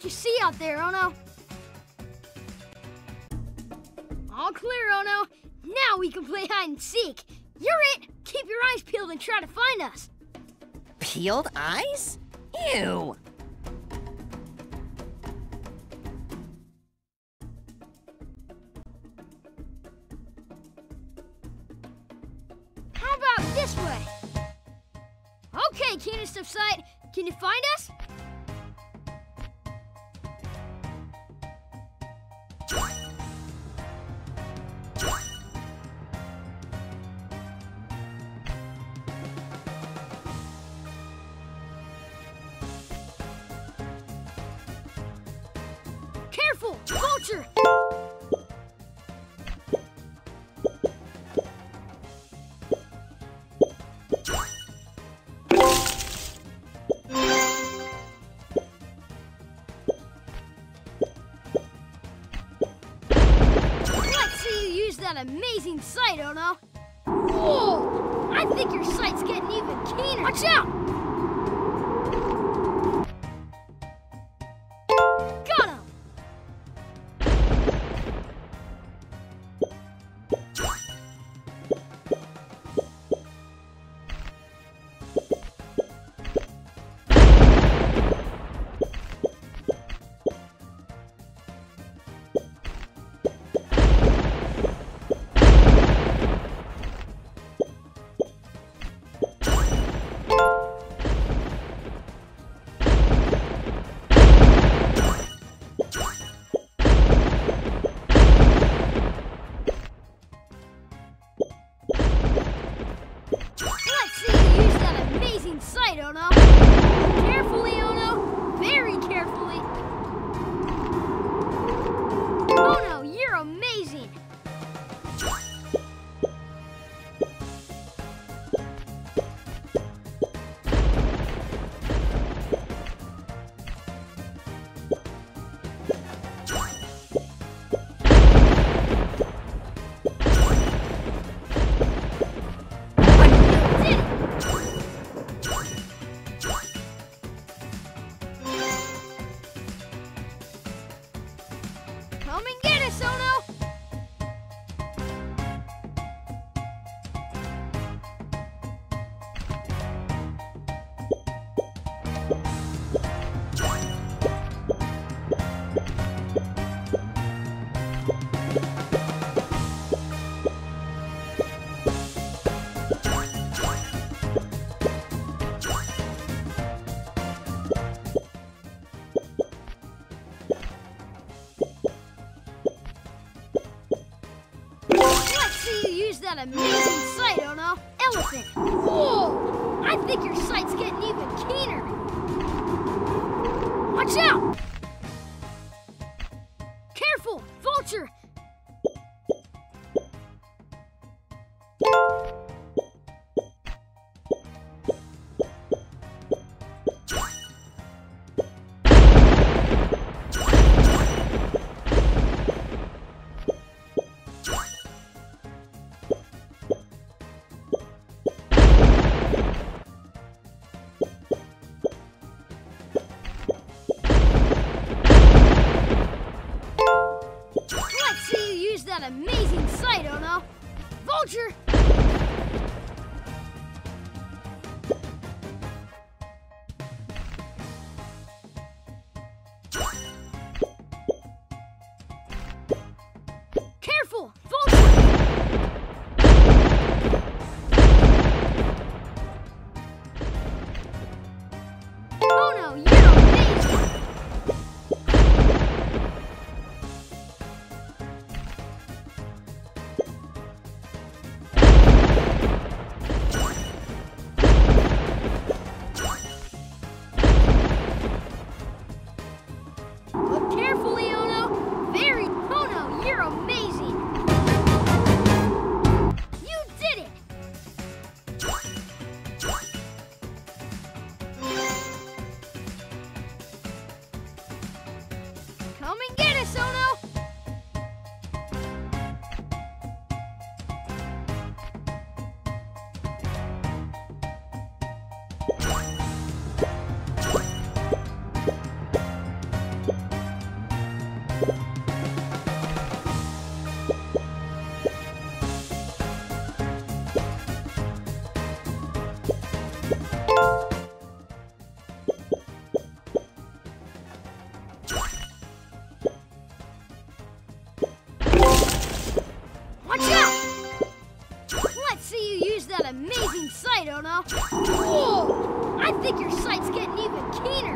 you see out there, Ono? All clear, Ono. Now we can play hide and seek. You're it. Keep your eyes peeled and try to find us. Peeled eyes? Ew. How about this way? Okay, keenest of sight. Can you find us? Careful! Vulture! Let's see you use that amazing sight, Ono. Whoa! I think your sight's getting even keener. Watch out! Got him! Sight, Ono. Carefully, Ono. Very carefully. Ono, you're amazing. Come and get us, Ono! That amazing sight, Ono. Elephant. Whoa! I think your sight's getting even keener. Watch out! Careful! Vulture! That amazing sight, Ono. Vulture! Careful! Vulture! Ono, you're amazing! Come and get us, Ono! Whoa! I think your sight's getting even keener.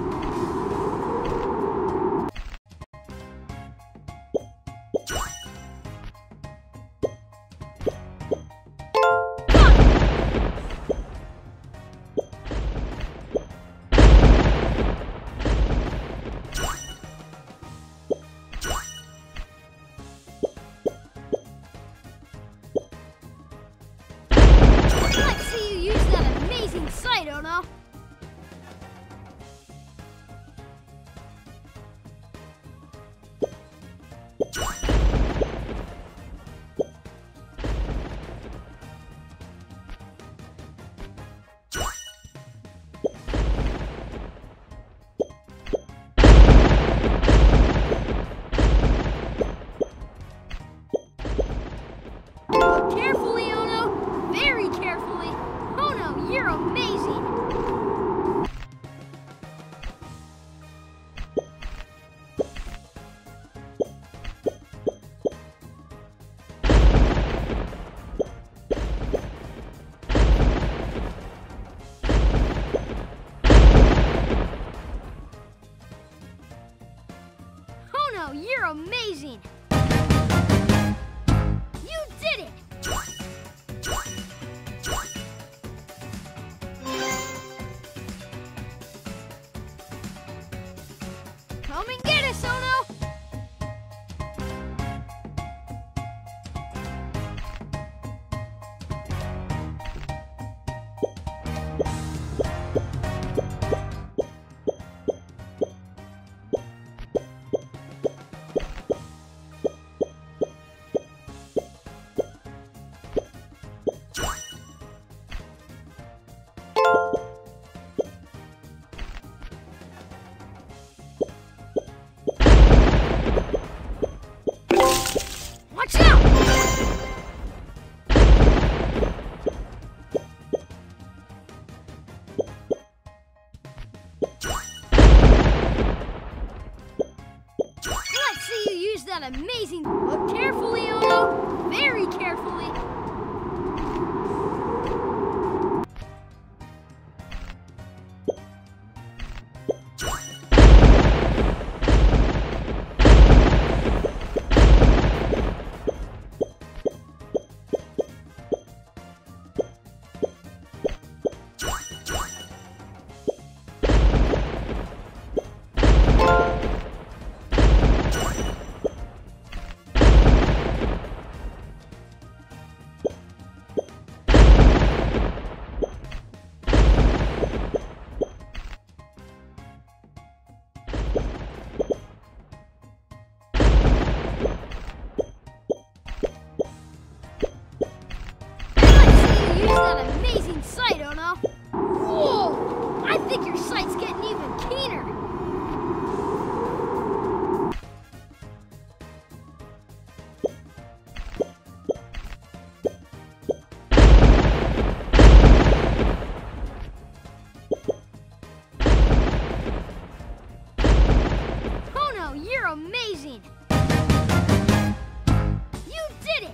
Sight, oh no! Carefully, Ono! Very carefully! Ono, you're amazing! Ono, you're amazing! You did it! Come and get us, Ono! Watch out! Let's see you use that amazing... Look carefully, Ono! Very carefully! That amazing sight, Ono! Whoa! I think your sight's getting even keener! Ono, you're amazing! You did it!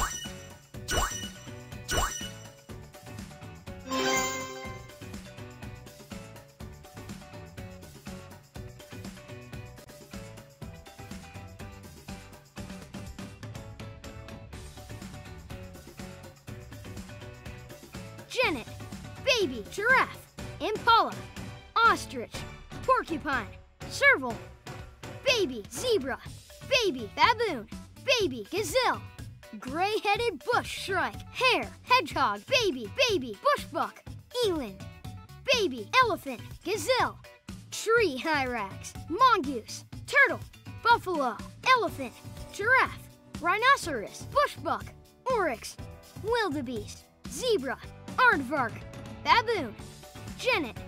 Genet, baby, giraffe, impala, ostrich, porcupine, serval, baby, zebra, baby, baboon, baby, gazelle, gray-headed bush shrike, hare, hedgehog, baby, bushbuck, eland, baby, elephant, gazelle, tree hyrax, mongoose, turtle, buffalo, elephant, giraffe, rhinoceros, bushbuck, oryx, wildebeest, zebra, aardvark, baboon, genet,